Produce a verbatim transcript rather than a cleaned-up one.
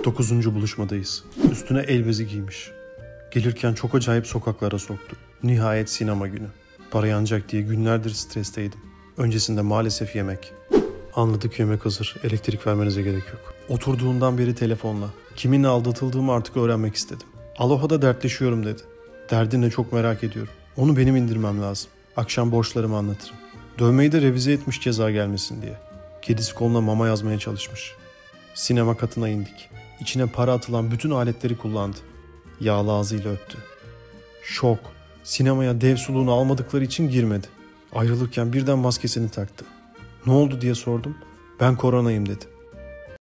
kırk dokuzuncu buluşmadayız. Üstüne el bezi giymiş. Gelirken çok acayip sokaklara soktu. Nihayet sinema günü. Para yanacak diye günlerdir stresteydim. Öncesinde maalesef yemek. Anladık, yemek hazır. Elektrik vermenize gerek yok. Oturduğundan beri telefonla. Kiminle aldatıldığımı artık öğrenmek istedim. Aloha'da dertleşiyorum dedi. Derdini çok merak ediyorum. Onu benim indirmem lazım. Akşam borçlarımı anlatırım. Dövmeyi de revize etmiş ceza gelmesin diye. Kedisi koluna mama yazmaya çalışmış. Sinema katına indik. İçine para atılan bütün aletleri kullandı. Yağlı ağzıyla öptü. Şok. Sinemaya dev suluğunu almadıkları için girmedi. Ayrılırken birden maskesini taktı. Ne oldu diye sordum. Ben koronayım dedi.